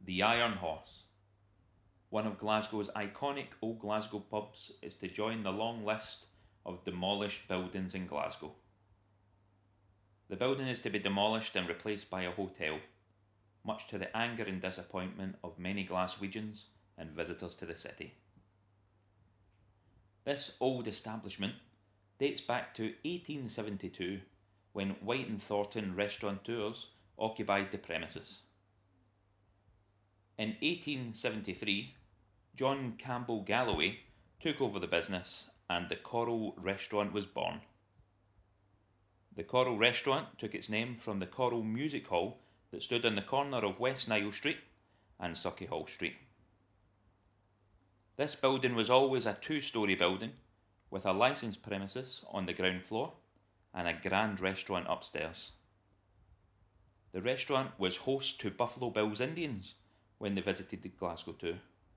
The Iron Horse. One of Glasgow's iconic old Glasgow pubs is to join the long list of demolished buildings in Glasgow. The building is to be demolished and replaced by a hotel, much to the anger and disappointment of many Glaswegians and visitors to the city. This old establishment dates back to 1872, when White and Thornton restaurateurs occupied the premises. In 1873, John Campbell Galloway took over the business and the Coral Restaurant was born. The Coral Restaurant took its name from the Coral Music Hall that stood on the corner of West Nile Street and Sauchiehall Street. This building was always a two-storey building with a licensed premises on the ground floor and a grand restaurant upstairs. The restaurant was host to Buffalo Bill's Indians when they visited the Glasgow too.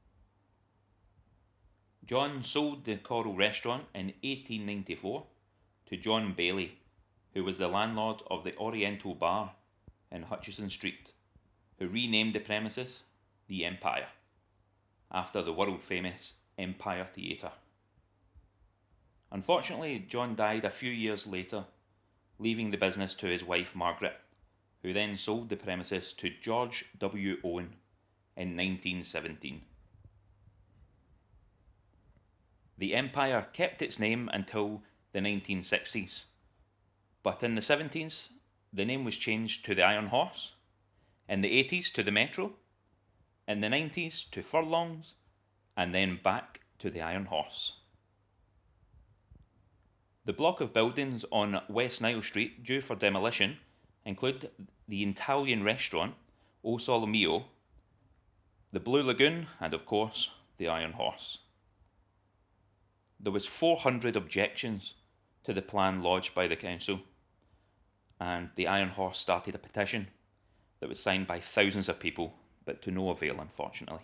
John sold the Coral Restaurant in 1894 to John Bailey, who was the landlord of the Oriental Bar in Hutchison Street, who renamed the premises the Empire, after the world-famous Empire Theatre. Unfortunately, John died a few years later, leaving the business to his wife Margaret, who then sold the premises to George W. Owen in 1917. The Empire kept its name until the 1960s, but in the 70s the name was changed to the Iron Horse, in the 80s to the Metro, in the 90s to Furlongs, and then back to the Iron Horse. The block of buildings on West Nile Street due for demolition include the Italian restaurant O Sole Mio, the Blue Lagoon, and of course the Iron Horse. There was 400 objections to the plan lodged by the council, and the Iron Horse started a petition that was signed by thousands of people, but to no avail, unfortunately.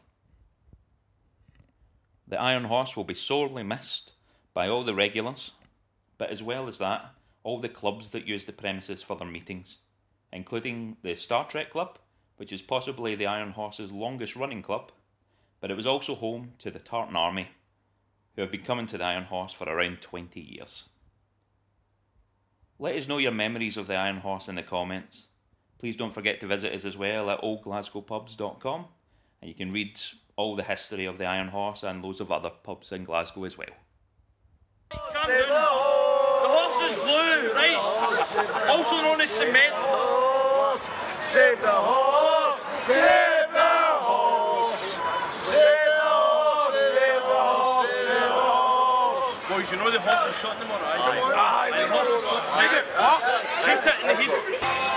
The Iron Horse will be sorely missed by all the regulars, but as well as that, all the clubs that use the premises for their meetings, including the Star Trek Club, which is possibly the Iron Horse's longest running club, but it was also home to the Tartan Army, who have been coming to the Iron Horse for around 20 years. Let us know your memories of the Iron Horse in the comments. Please don't forget to visit us as well at oldglasgowpubs.com, and you can read all the history of the Iron Horse and loads of other pubs in Glasgow as well. Calm down. The horse is blue, right? Also known as cement. Save the horse! Save the horse! Save the horse! Save the horse! Save the horse! Boys, you know the horse is shot in the morning, right? Aye, The horse is shoot it! Shoot it in the head!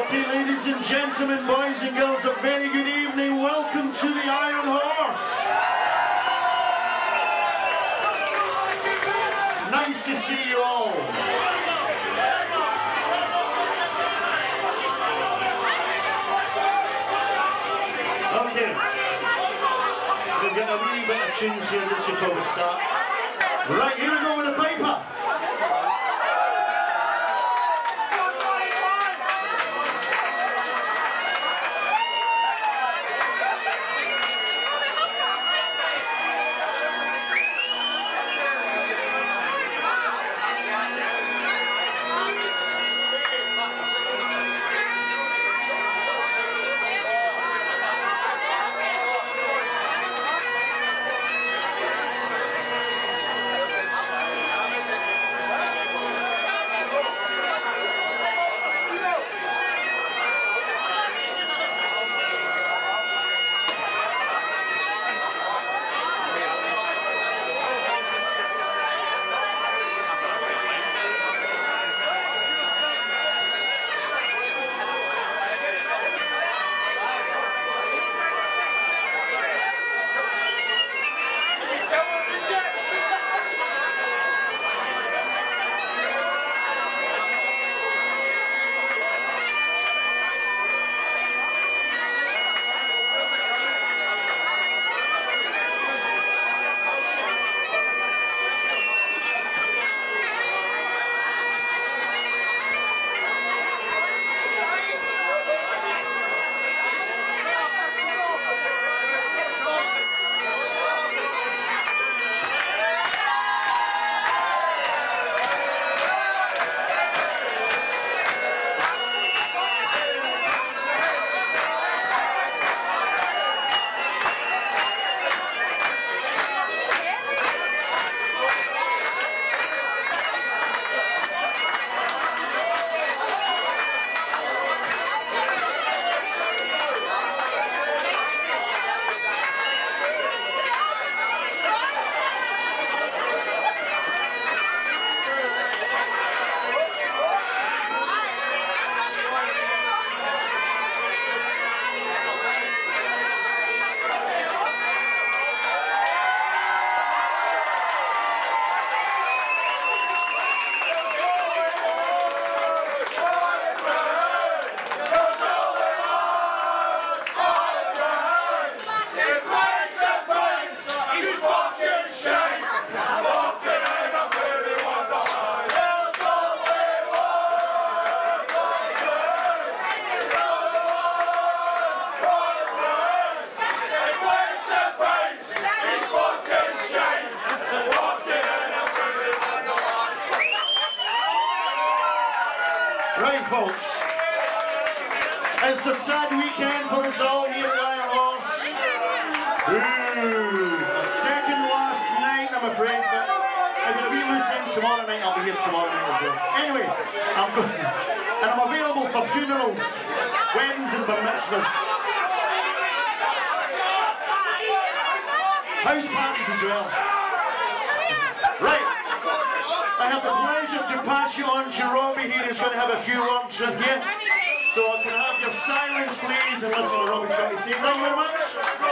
Okay, ladies and gentlemen, boys and girls, a very good evening. Welcome to the Iron Horse. It's nice to see you all. Okay, we'll get a wee bit of tunes here just before we start. Right, here we go with the paper. Right, folks, it's a sad weekend for us all here at Iron Horse. A second last night, I'm afraid, but I'm going to be loose in tomorrow night. I'll be here tomorrow night as well. Anyway, I'm available for funerals, weddings and bar mitzvahs. House parties as well. Right. I have the pleasure to pass you on to Robbie here, who's going to have a few words with you. So can I have your silence, please, and listen to what Robbie's got to say. Thank you very much.